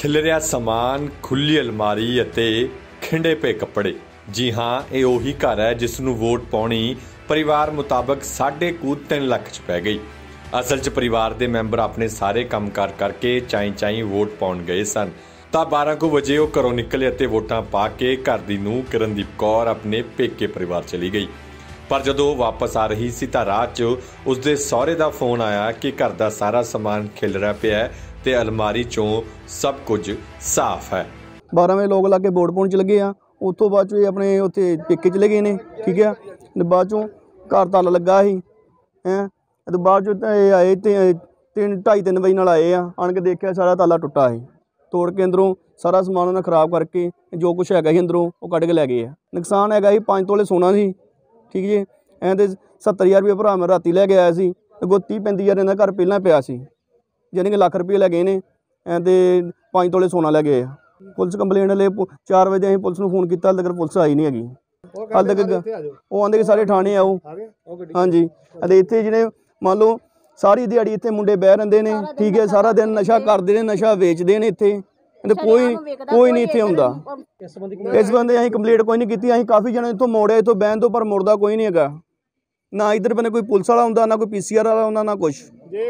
खिलरिया समान, खुली अलमारी अते खिंडे पे कपड़े। जी हाँ, ये उही घर है जिसनूं वोट पाउणी परिवार मुताबक 3.5 लाख च पै गई। असल च परिवार दे मैंबर अपने सारे काम कार करके चाई चाई वोट पाउण गए सन तां 12 वजे वो घरों निकले अते वोटां पा के घर दी नूंह किरणदीप कौर अपने पेके परिवार चली गई। पर जदों वापस आ रही सी तां राह च उसदे सहुरे दा फोन आया कि घर दा सारा समान खिलरिया पिया ते अलमारी चों सब कुछ साफ है। 12 वजे लोग लाके वोट पाउण चले गए आ। उतों बाद चो अपने उत्थे पेके चले गए ने, ठीक है। बाद चों घर ताला लगा ही है, तो बाद चो आए 2:30 बजे नाल आए आ। आण के देखिया सारा ताला टुटा है, तोड़ के अंदरों सारा समान उन्हें खराब करके जो कुछ हैगा ही अंदरों वो कढ़ के लै गए। नुकसान हैगा ही 5 तोले सोना सी, ठीक जी। एंड 70,000 रुपये भरा मैं राती लै गया सी, अगों 30-35 हज़ार इन्हां घर पहलां पिया सी, जानी कि लाख रुपये लै गए ने। ते 5 तोले सोना लै गए। पुलिस कंप्लेंट ले 4 बजे असीं पुलिस नूं फोन किया, हाले तक पुलिस आई नहीं हैगी। हाले तक वो आंदे कि सारे थाने आओ। हाँ जी, अते इत्थे जिहड़े मान लो सारी दिहाड़ी इत्थे मुंडे बह रहिंदे ने, ठीक है। सारा दिन नशा करदे ने, नशा वेचदे ने इत्थे, ते कोई नहीं इत्थे हुंदा। इस बंदे असीं कंप्लेंट कोई नहीं कीती। असीं काफ़ी जने इत्थों मोड़े, इत्थों बहन तो, पर मुड़दा कोई नहीं हैगा। ना इधर बने कोई पुलिस वाला हुंदा, ना कोई PCR वाला हुंदा, ना कुछ।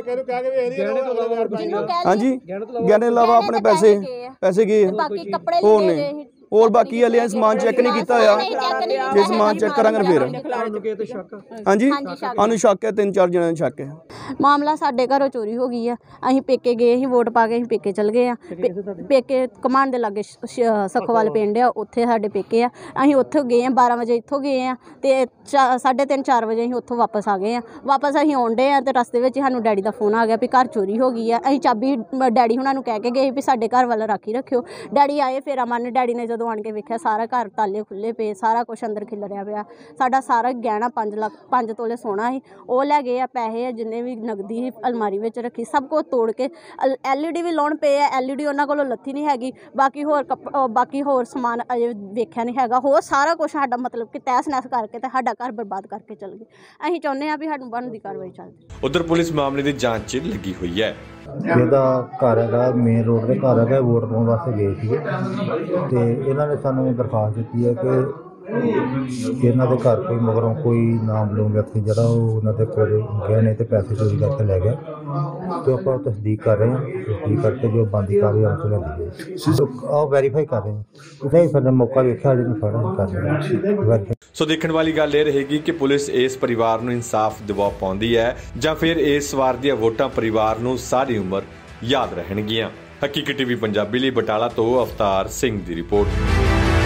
हाँ जी, गहने अलावा अपने पैसे गए होर ने, और बाकी हले समान चेक नहीं किया होया। जे समान चेक करांगे फिर। हाँ जी, सानूं शक है, 3-4 जणिਆਂ शक है। मामला साडे घरों चोरी हो गई है। असीं पेके गए ही, वोट पा के असीं पेके चल गए आ। पेके कमांड दे लागे सखोवाल पिंड आ, उत्थे साडे पेके आ। असीं उत्थे गए आ 12 वजे, इत्थों गए आ ते 3:30-4 बजे असीं उत्थों वापस आ गए आ। वापस असीं आउंडे आ ते रस्ते विच सानूं डैडी दा फोन आ गया भी घर चोरी हो गई है। असीं चाबी डैडी हुणां नूं कह के गए भी साडे घर वाल राखी रखियो। डैडी आए फेरा मारन, डैडी ने जदों आण के वेखिया सारा घर ताले खुले पे, सारा कुछ अंदर खिलरिया पिया। साडा सारा गहना 5 तोले सोना ही वो लै गए आ। पैसे जिन्ने भी नगदी ही अलमारी विच रखी, सब कुछ तोड़ के। LED भी लाउण पे आ, LED उन्हां कोलों लत्थी नहीं हैगी। बाकी होर समान अजे वेखिया नहीं हैगा। होर सारा कुछ साडा मतलब कि तहस नहस करके ते साडा घर बर्बाद करके चल गए। असीं चाहुंदे आ भी सानूं बनदी कार्रवाई चलदी। उधर पुलिस मामले की जांच च लगी हुई है। ਇਹਦਾ घर है मेन रोड के घर है, वोट पाने वास्ते गए थे तो इन्होंने सानू दरखास्त दी है कि इन्हों के घर कोई मगरों कोई नामलूम व्यक्ति जरा उन्होंने गहने तो पैसे चोरी करके लै गया। तो आप तस्दीक कर रहे हैं, तस्दीक करके जो बनती कार्रवाई हमसे लेंदी है, वेरीफाई कर रहे हैं। उसे फिर मौका वेख्या जो फड़ा कर रहे हैं। सो देखने वाली गल यह रहेगी कि पुलिस इस परिवार नूं इंसाफ दिवा पाउंदी है जां फिर इस वार दी वोटां परिवार नूं सारी उम्र याद रहणगियां। हकीकत TV पंजाबी लई बटाला तो अवतार सिंह दी रिपोर्ट।